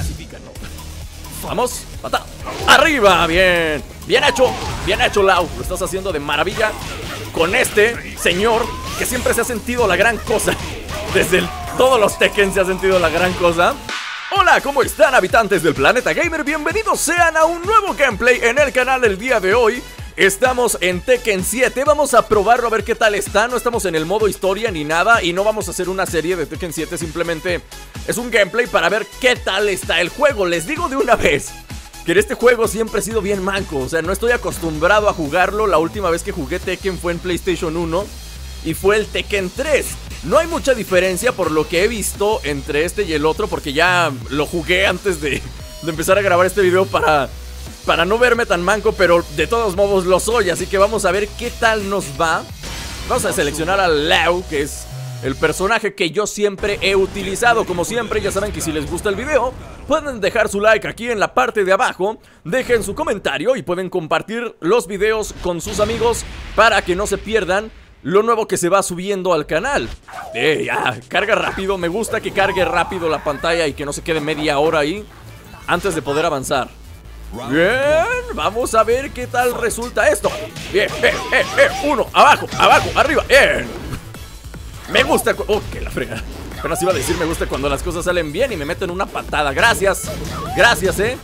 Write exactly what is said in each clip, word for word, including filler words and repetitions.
clasifican, ¿no? Vamos, patada. Arriba, bien. Bien hecho, bien hecho, Lau. Lo estás haciendo de maravilla con este señor que siempre se ha sentido la gran cosa. Desde el, todos los Tekken se ha sentido la gran cosa. Hola, ¿cómo están, habitantes del planeta gamer? Bienvenidos sean a un nuevo gameplay en el canal el día de hoy. Estamos en Tekken siete, vamos a probarlo a ver qué tal está. No estamos en el modo historia ni nada y no vamos a hacer una serie de Tekken siete. Simplemente es un gameplay para ver qué tal está el juego. Les digo de una vez que en este juego siempre he sido bien manco. O sea, no estoy acostumbrado a jugarlo. La última vez que jugué Tekken fue en PlayStation uno y fue el Tekken tres. No hay mucha diferencia por lo que he visto entre este y el otro, porque ya lo jugué antes de, de empezar a grabar este video para, para no verme tan manco, pero de todos modos lo soy. Así que vamos a ver qué tal nos va. Vamos a seleccionar a Lau, que es el personaje que yo siempre he utilizado. Como siempre, ya saben que si les gusta el video, pueden dejar su like aquí en la parte de abajo, dejen su comentario y pueden compartir los videos con sus amigos para que no se pierdan lo nuevo que se va subiendo al canal. Eh, ya, carga rápido. Me gusta que cargue rápido la pantalla y que no se quede media hora ahí antes de poder avanzar. Bien, vamos a ver qué tal resulta esto. Bien, eh, eh, eh, uno, abajo, abajo, arriba, bien. Me gusta, oh, que la frega. Apenas iba a decir me gusta cuando las cosas salen bien y me meten una patada. Gracias, gracias, eh.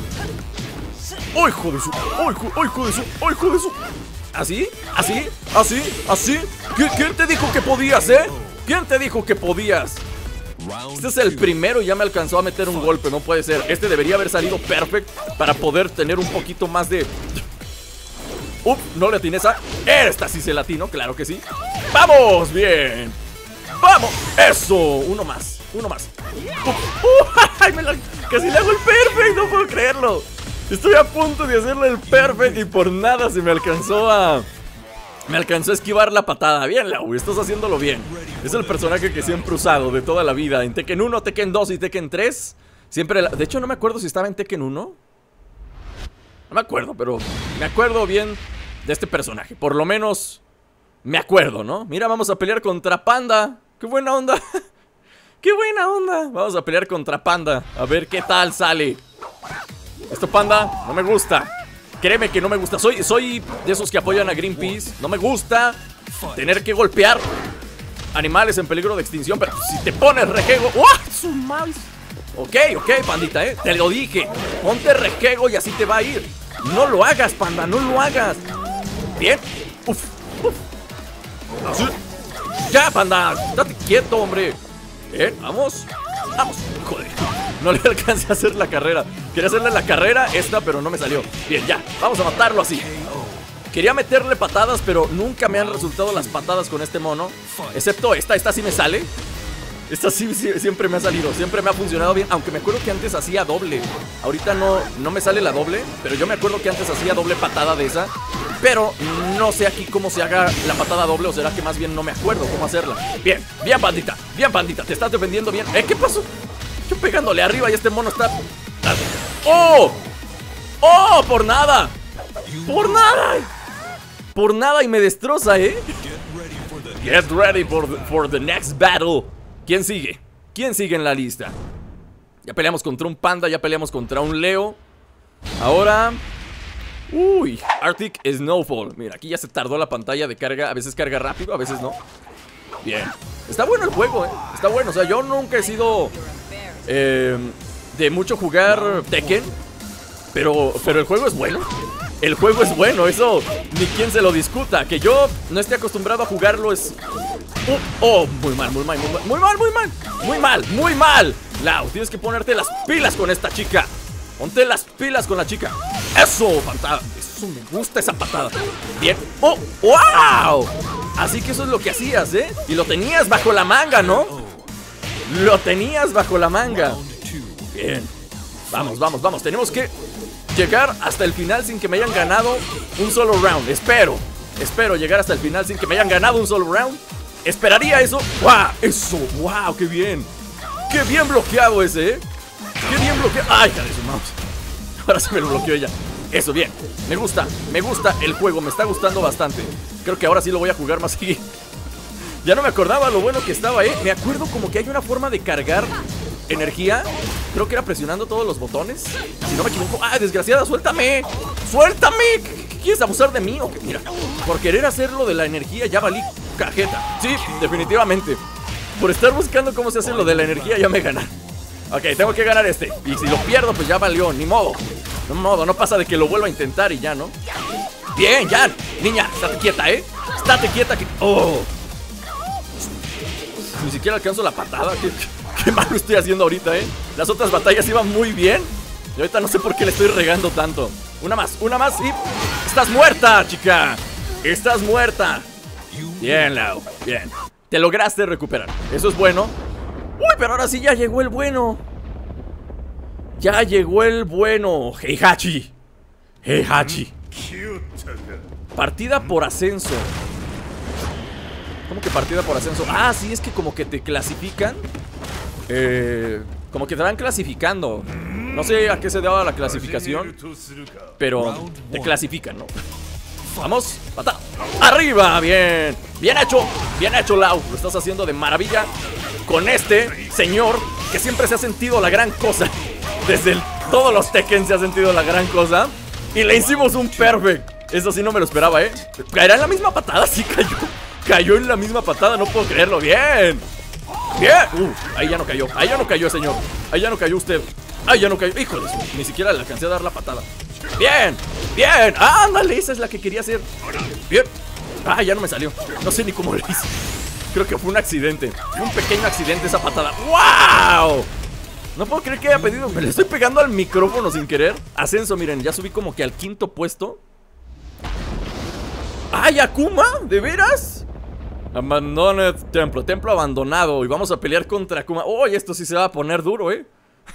¡Uy, joder su! ¡Uy, joder su! ¡Uy, joder su! ¿Así? ¿Así? ¿Así? ¿Así? ¿Quién te dijo que podías, eh? ¿Quién te dijo que podías? Este es el primero y ya me alcanzó a meter un golpe. No puede ser. Este debería haber salido perfecto para poder tener un poquito más de... ¡Up! No le atiné esa. Esta sí se latino, claro que sí. ¡Vamos! ¡Bien! ¡Vamos! ¡Eso! Uno más. Uno más. ¡Uh! ¡Uh! ¡Ay, me la... Casi le hago el perfect! No puedo creerlo. Estoy a punto de hacerle el perfect y por nada se me alcanzó a... Me alcanzó a esquivar la patada. Bien, Lau, estás haciéndolo bien. Es el personaje que siempre he usado de toda la vida. En Tekken uno, Tekken dos y Tekken tres siempre... La... De hecho, no me acuerdo si estaba en Tekken uno. No me acuerdo, pero me acuerdo bien de este personaje. Por lo menos me acuerdo, ¿no? Mira, vamos a pelear contra Panda. ¡Qué buena onda! ¡Qué buena onda! Vamos a pelear contra Panda. A ver qué tal sale. Esto, Panda, no me gusta. Créeme que no me gusta. Soy, soy de esos que apoyan a Greenpeace. No me gusta tener que golpear animales en peligro de extinción. Pero si te pones rejego... ¡Oh! ¡Su madre! Ok, ok, pandita, eh. Te lo dije. Ponte rejego y así te va a ir. No lo hagas, Panda, no lo hagas. Bien. Uf, uf. Así. Ya, Panda, date quieto, hombre. Bien, vamos. Vamos, joder. No le alcancé a hacer la carrera. Quería hacerle la carrera esta, pero no me salió. Bien, ya, vamos a matarlo así. Quería meterle patadas, pero nunca me han resultado las patadas con este mono. Excepto esta, esta sí me sale. Esta sí, sí siempre me ha salido, siempre me ha funcionado bien. Aunque me acuerdo que antes hacía doble. Ahorita no, no me sale la doble, pero yo me acuerdo que antes hacía doble patada de esa. Pero no sé aquí cómo se haga la patada doble. O será que más bien no me acuerdo cómo hacerla. Bien, bien, pandita, bien, pandita, te estás defendiendo bien. ¿Eh? ¿Qué pasó? Yo pegándole arriba y este mono está... ¡Oh! ¡Oh! ¡Por nada! ¡Por nada! Por nada y me destroza, ¿eh? Get ready for the, for the next battle. ¿Quién sigue? ¿Quién sigue en la lista? Ya peleamos contra un Panda, ya peleamos contra un Leo. Ahora... Uy, Arctic Snowfall. Mira, aquí ya se tardó la pantalla de carga. A veces carga rápido, a veces no. Bien. Está bueno el juego, ¿eh? Está bueno, o sea, yo nunca he sido... Eh, de mucho jugar Tekken, pero, pero el juego es bueno. El juego es bueno, eso ni quien se lo discuta. Que yo no esté acostumbrado a jugarlo es... Uh, oh, muy mal, muy mal, muy mal, muy mal, muy mal, muy mal, muy mal. Lau, tienes que ponerte las pilas con esta chica. Ponte las pilas con la chica. Eso, patada. Eso, me gusta esa patada. Bien. Oh, wow. Así que eso es lo que hacías, ¿eh? Y lo tenías bajo la manga, ¿no? Lo tenías bajo la manga. Bien. Vamos, vamos, vamos. Tenemos que llegar hasta el final sin que me hayan ganado un solo round. Espero, espero llegar hasta el final sin que me hayan ganado un solo round. Esperaría eso. ¡Wow! Eso, wow, qué bien. Qué bien bloqueado ese, ¿eh? Qué bien bloqueado. ¡Ay, hija de su mouse! Ahora se me lo bloqueó ella. Eso, bien. Me gusta, me gusta el juego. Me está gustando bastante. Creo que ahora sí lo voy a jugar más seguido. Ya no me acordaba lo bueno que estaba, ¿eh? Me acuerdo como que hay una forma de cargar energía creo que era presionando todos los botones, si no me equivoco. ¡Ah, desgraciada! ¡Suéltame! ¡Suéltame! ¿Qué, qué quieres abusar de mí o qué? Mira, por querer hacer lo de la energía ya valí cajeta. Sí, definitivamente. Por estar buscando cómo se hace lo de la energía ya me ganan. Ok, tengo que ganar este. Y si lo pierdo, pues ya valió, ni modo. No modo, no pasa de que lo vuelva a intentar y ya, ¿no? Bien, ya, niña, estate quieta, ¿eh? Estate quieta que... ¡Oh! Ni siquiera alcanzo la patada. ¿Qué, qué, qué malo estoy haciendo ahorita, ¿eh? Las otras batallas iban muy bien y ahorita no sé por qué le estoy regando tanto. Una más, una más y... ¡Estás muerta, chica! ¡Estás muerta! Bien, Lau, bien. Te lograste recuperar, eso es bueno. Uy, pero ahora sí ya llegó el bueno. Ya llegó el bueno. Heihachi. Heihachi. Partida por ascenso. ¿Cómo que partida por ascenso? Ah, sí, es que como que te clasifican. Eh, como que te van clasificando. No sé a qué se daba la clasificación, pero te clasifican, ¿no? Vamos, pata. ¡Arriba! Bien. Bien hecho. Bien hecho, Lau. Lo estás haciendo de maravilla con este señor que siempre se ha sentido la gran cosa. Desde el, todos los Tekken se ha sentido la gran cosa. Y le hicimos un perfect. Eso sí no me lo esperaba, ¿eh? ¿Caerá en la misma patada? Sí, cayó. Cayó en la misma patada, no puedo creerlo. Bien. Bien. Uh, ahí ya no cayó. Ahí ya no cayó, señor. Ahí ya no cayó usted. Ahí ya no cayó. Híjole, ni siquiera le alcancé a dar la patada. Bien. Bien. Ándale, esa es la que quería hacer. Bien. Ah, ya no me salió. No sé ni cómo lo hice. Creo que fue un accidente. Fue un pequeño accidente esa patada. ¡Wow! No puedo creer que haya pedido. Me le estoy pegando al micrófono sin querer. Ascenso, miren, ya subí como que al quinto puesto. ¡Ay, Akuma! ¿De veras? Abandoned templo, templo abandonado. Y vamos a pelear contra Akuma. ¡Oh, esto sí se va a poner duro, eh!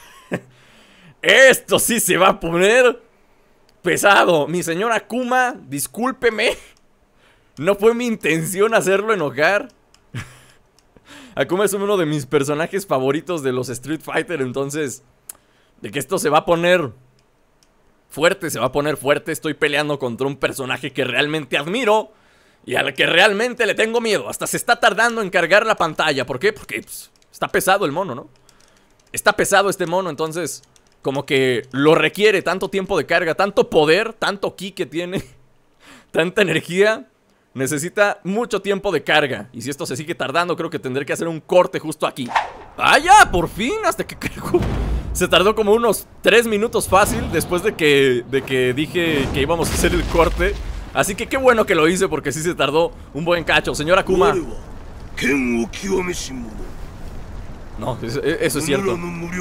Esto sí se va a poner pesado. Mi señor Akuma, discúlpeme. No fue mi intención hacerlo enojar. Akuma es uno de mis personajes favoritos de los Street Fighter. Entonces, de que esto se va a poner fuerte, se va a poner fuerte. Estoy peleando contra un personaje que realmente admiro y al que realmente le tengo miedo. Hasta se está tardando en cargar la pantalla. ¿Por qué? Porque pues, está pesado el mono, ¿no? Está pesado este mono, entonces como que lo requiere tanto tiempo de carga, tanto poder, tanto ki que tiene, tanta energía. Necesita mucho tiempo de carga. Y si esto se sigue tardando, creo que tendré que hacer un corte justo aquí. ¡Ah, ya! ¡Por fin! Hasta que cargó. Se tardó como unos tres minutos fácil después de que, de que dije que íbamos a hacer el corte. Así que qué bueno que lo hice porque sí se tardó un buen cacho. Señor Akuma. No, eso, eso es cierto.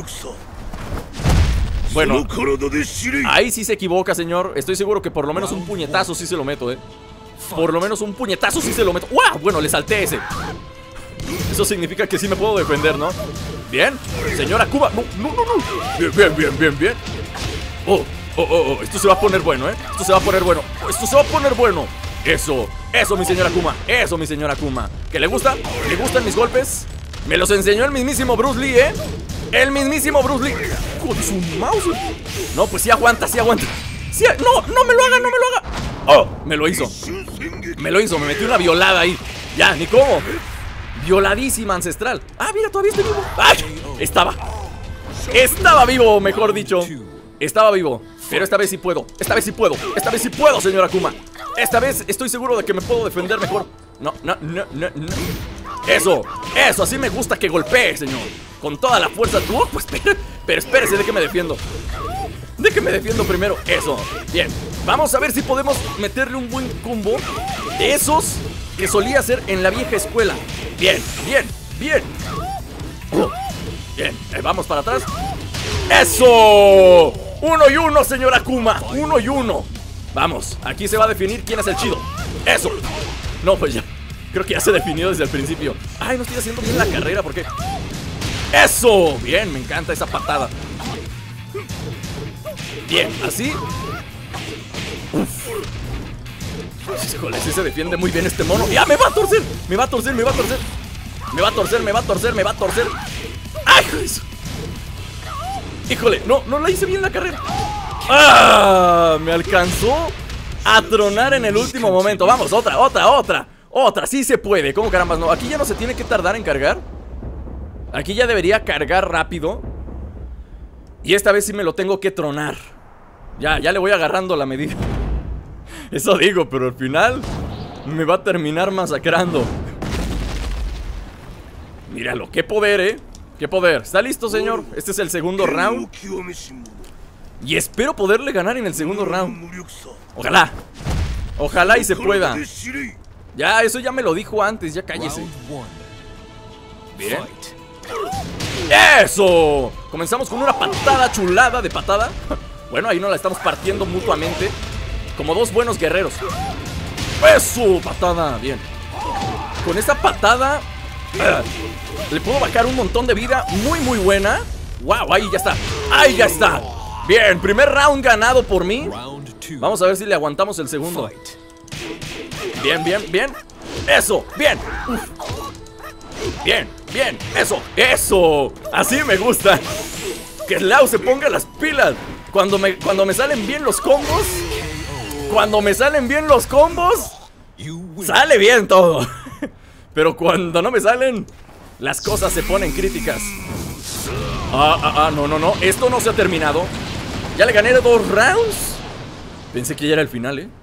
Bueno, ahí sí se equivoca, señor. Estoy seguro que por lo menos un puñetazo sí se lo meto, eh. Por lo menos un puñetazo sí se lo meto. ¡Wow! Bueno, le salté ese. Eso significa que sí me puedo defender, ¿no? Bien, señora Akuma. No, no, no, no. Bien, bien, bien, bien, bien. Oh, oh, oh, oh. Esto se va a poner bueno, ¿eh? Esto se va a poner bueno. Esto se va a poner bueno. Eso, eso, mi señora Akuma. Eso, mi señora Akuma. ¿Qué le gusta? ¿Le gustan mis golpes? Me los enseñó el mismísimo Bruce Lee, ¿eh? El mismísimo Bruce Lee. Con su mouse. No, pues sí aguanta, sí aguanta. Sí, no, no me lo haga, no me lo haga. Oh, me lo hizo. Me lo hizo, me metí una violada ahí. Ya, ni cómo. Violadísima ancestral. Ah, mira, todavía estoy vivo. ¡Ay! Estaba Estaba vivo, mejor dicho. Estaba vivo, pero esta vez sí puedo. Esta vez sí puedo, esta vez sí puedo, señor Akuma. Esta vez estoy seguro de que me puedo defender mejor. No, no, no, no, no. Eso, eso, así me gusta que golpee, señor. Con toda la fuerza. Uh, pues espere, pero espérese, de que me defiendo. De que me defiendo primero. Eso, bien. Vamos a ver si podemos meterle un buen combo de esos que solía hacer en la vieja escuela. Bien, bien, bien. uh, Bien, eh, vamos para atrás. ¡Eso! Uno y uno, señor Akuma. Uno y uno. Vamos, aquí se va a definir quién es el chido. ¡Eso! No, pues ya. Creo que ya se definió desde el principio. Ay, no estoy haciendo bien la carrera, ¿por qué? ¡Eso! Bien, me encanta esa patada. Bien, así. Uf. Híjole, sí se defiende muy bien este mono. ¡Ya, me va a torcer! Me va a torcer, me va a torcer. Me va a torcer, me va a torcer, me va a torcer. ¡Ay, eso! Híjole, no, no la hice bien la carrera. ¡Ah! Me alcanzó a tronar en el último momento. Vamos, otra, otra, otra. Otra, sí se puede. ¿Cómo carambas no? Aquí ya no se tiene que tardar en cargar. Aquí ya debería cargar rápido. Y esta vez sí me lo tengo que tronar. Ya, ya le voy agarrando la medida. Eso digo, pero al final me va a terminar masacrando. Míralo, qué poder, eh. Qué poder. ¿Está listo, señor? Este es el segundo round. Y espero poderle ganar en el segundo round. Ojalá. Ojalá y se pueda. Ya, eso ya me lo dijo antes, ya cállese. Bien. ¡Eso! Comenzamos con una patada chulada de patada. Bueno, ahí no la estamos partiendo mutuamente, como dos buenos guerreros. ¡Eso! Patada, bien. Con esta patada uh, le puedo bajar un montón de vida. Muy, muy buena. ¡Wow! Ahí ya está. ¡Ahí ya está! Bien, primer round ganado por mí. Vamos a ver si le aguantamos el segundo. Bien, bien, bien. ¡Eso! ¡Bien! Uf. Bien, bien, eso, eso. Así me gusta. Que Lau se ponga las pilas. Cuando me, cuando me salen bien los combos. Cuando me salen bien los combos, sale bien todo. Pero cuando no me salen, las cosas se ponen críticas. Ah, ah, ah, no, no, no. Esto no se ha terminado. Ya le gané dos rounds. Pensé que ya era el final, ¿eh?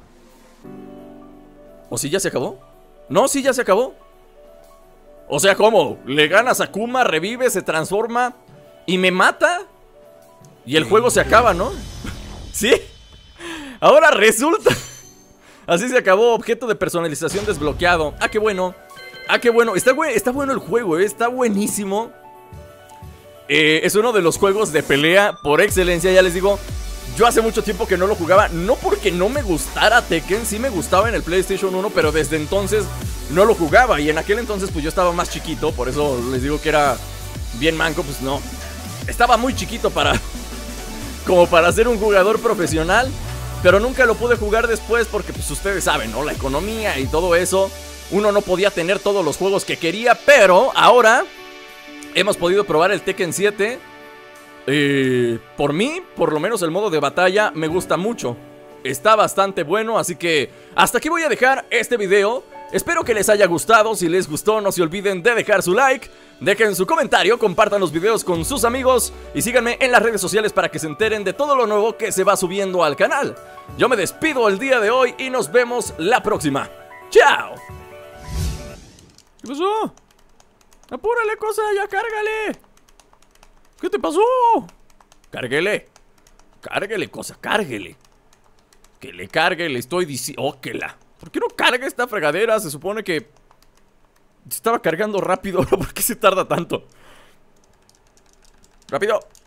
¿O sí ya se acabó? No, sí ya se acabó. O sea, ¿cómo? Le ganas a Kuma, revive, se transforma y me mata. Y el juego se acaba, ¿no? ¿Sí? Ahora resulta. Así se acabó. Objeto de personalización desbloqueado. Ah, qué bueno. Ah, qué bueno. Está, bu está bueno el juego, ¿eh? Está buenísimo. eh, Es uno de los juegos de pelea por excelencia, ya les digo. Yo hace mucho tiempo que no lo jugaba. No porque no me gustara Tekken. Sí me gustaba en el PlayStation uno, pero desde entonces no lo jugaba. Y en aquel entonces pues yo estaba más chiquito. Por eso les digo que era bien manco. Pues no, estaba muy chiquito para como para ser un jugador profesional. Pero nunca lo pude jugar después porque pues ustedes saben, ¿no? La economía y todo eso. Uno no podía tener todos los juegos que quería. Pero ahora hemos podido probar el Tekken siete. Eh, por mí, por lo menos el modo de batalla me gusta mucho. Está bastante bueno, así que hasta aquí voy a dejar este video. Espero que les haya gustado. Si les gustó, no se olviden de dejar su like, dejen su comentario, compartan los videos con sus amigos y síganme en las redes sociales para que se enteren de todo lo nuevo que se va subiendo al canal. Yo me despido el día de hoy y nos vemos la próxima. ¡Chao! ¿Qué pasó? Apúrale, cosa, ya cárgale. ¿Qué te pasó? Cárguele. Cárguele, cosa, cárguele. Que le cargue, le estoy diciendo. Oh, que la. ¿Por qué no carga esta fregadera? Se supone que estaba cargando rápido. ¿Por qué se tarda tanto? Rápido.